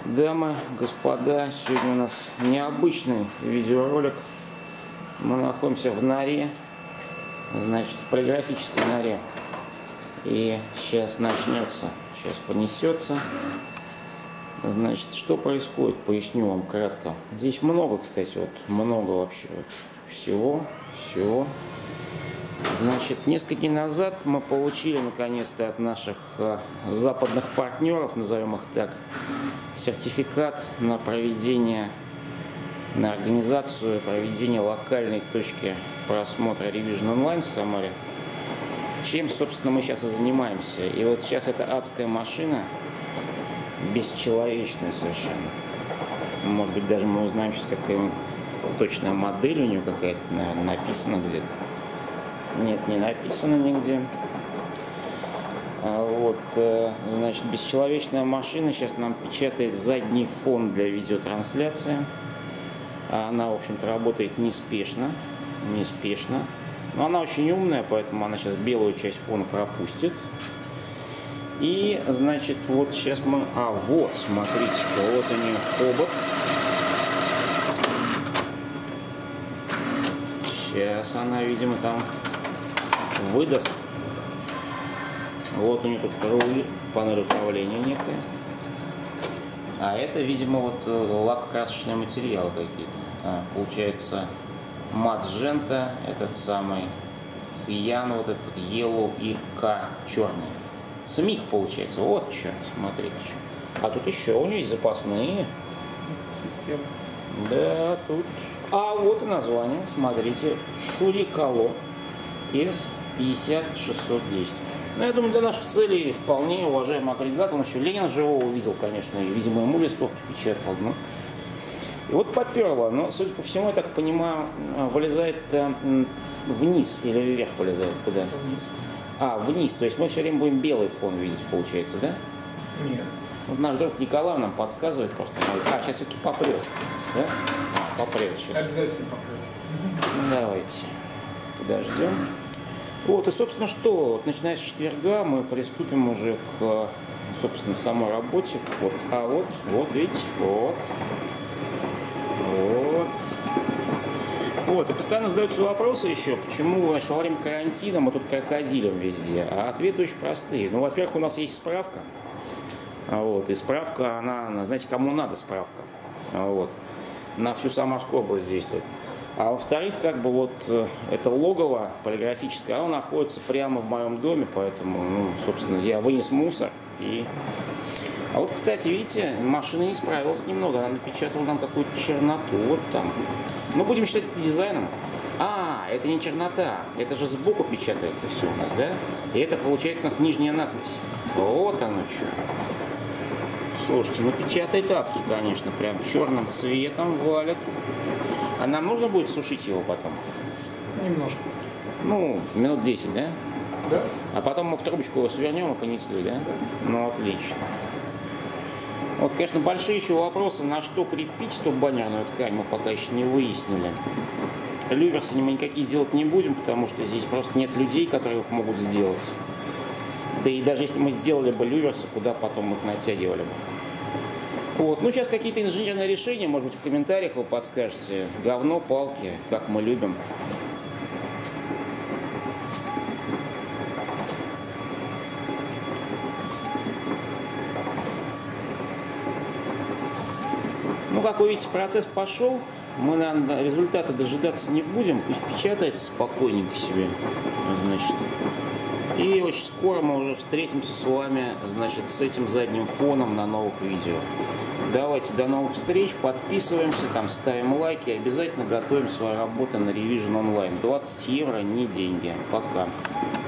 Дамы, господа, сегодня у нас необычный видеоролик. Мы находимся в норе, значит, в полиграфической норе. И сейчас начнется, сейчас понесется. Значит, что происходит, поясню вам кратко. Здесь много, кстати, вот много вообще всего. Значит, несколько дней назад мы получили наконец-то от наших западных партнеров, назовем их так, сертификат на проведение, на организацию проведения локальной точки просмотра Revision Online в Самаре. Чем, собственно, мы сейчас и занимаемся. И вот сейчас эта адская машина, бесчеловечная совершенно. Может быть, даже мы узнаем сейчас, какая точная модель у нее какая-то, наверное, написана где-то. Нет, не написано нигде. Вот, значит, бесчеловечная машина сейчас нам печатает задний фон для видеотрансляции. Она, в общем-то, работает неспешно. Но она очень умная, поэтому она сейчас белую часть фона пропустит. И, значит, вот сейчас мы... вот, смотрите-ка, вот у нее хобот. Сейчас она, видимо, там выдаст. Вот у нее тут панель управления некая. А это, видимо, вот лакокрасочные материалы какие-то. Получается, маджента, этот самый циян, вот этот yellow и К черный. СМИК получается. Вот что, смотрите. А тут еще у нее есть запасные. Система. Да, тут. А вот и название. Смотрите. Шурикало S50610. Ну, я думаю, для наших целей вполне уважаемый агрегат. Он еще Ленина живого увидел, конечно, и, видимо, ему листовки печатал. Ну. И вот поперло. Но, судя по всему, я так понимаю, вылезает вниз или вверх вылезает? Куда? Вниз. Вниз. То есть мы все время будем белый фон видеть, получается, да? Нет. Вот наш друг Николай нам подсказывает просто. Сейчас все-таки попрет. Да? Попрет сейчас. Обязательно попрет. Давайте. Подождем. Вот, и, собственно, что? Вот, начиная с четверга мы приступим уже к, собственно, самой работе. Вот. Вот, видите? Вот, и постоянно задаются вопросы еще, почему, значит, во время карантина мы тут крокодилем везде. А ответы очень простые. Ну, во-первых, у нас есть справка. Вот, и справка, она, знаете, кому надо справка. Вот, на всю Самарскую область действует. А во-вторых, как бы вот это логово полиграфическое, оно находится прямо в моем доме, поэтому, ну, собственно, я вынес мусор. А вот, кстати, видите, машина не справилась немного, она напечатала нам какую-то черноту, вот там. Ну, будем считать это дизайном. Это не чернота, это же сбоку печатается все у нас, да? И это, получается, у нас нижняя надпись. Вот оно что. Слушайте, ну печатает адски, конечно, прям черным цветом валит. А нам нужно будет сушить его потом? Немножко. Ну, минут 10, да? Да. А потом мы в трубочку его свернем и понесли, да? Ну, отлично. Вот, конечно, большие еще вопросы, на что крепить эту баннерную ткань, мы пока еще не выяснили. Люверсы мы никакие делать не будем, потому что здесь просто нет людей, которые их могут сделать. Да и даже если мы сделали бы люверсы, куда потом их натягивали бы. Вот. Ну, сейчас какие-то инженерные решения, может быть, в комментариях вы подскажете. Говно, палки, как мы любим. Ну, как вы видите, процесс пошел. Мы, наверное, результата дожидаться не будем. Пусть печатается спокойненько себе. Значит. И очень скоро мы уже встретимся с вами, значит, с этим задним фоном на новых видео. Давайте, до новых встреч, подписываемся, там ставим лайки, обязательно готовим свои работы на Revision Online. 20 евро не деньги. Пока.